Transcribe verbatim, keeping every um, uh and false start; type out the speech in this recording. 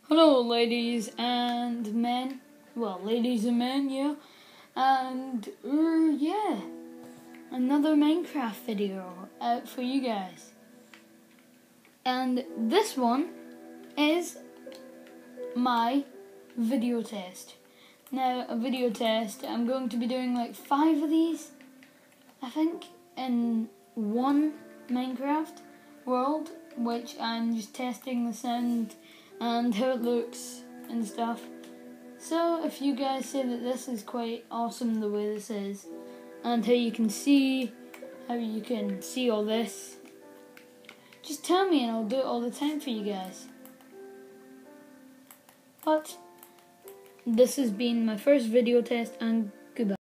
Hello, ladies and men. Well, ladies and men, yeah. And, uh, yeah. Another Minecraft video out for you guys. And this one is my video test. Now, a video test, I'm going to be doing like five of these, I think, in one Minecraft world, which I'm just testing the sound and how it looks and stuff. So if you guys say that this is quite awesome the way this is, and how you can see, how you can see all this, just tell me and I'll do it all the time for you guys. But this has been my first video test, and goodbye.